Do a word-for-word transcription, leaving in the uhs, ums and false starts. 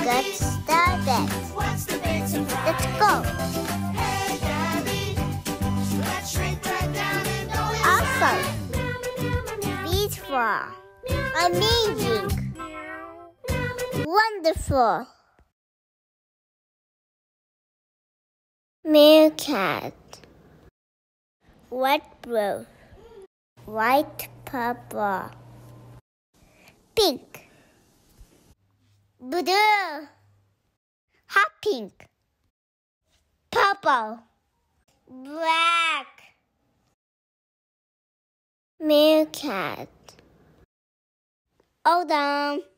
Let's start it. What's the big surprise? Let's go. Hey, Gabby, let's shrink right down and go inside. Awesome. Beautiful. Amazing. Wonderful. MerCat. White, blue. White, purple. Pink. Blue. Hot pink. Purple. Black. MerCat. Hold on.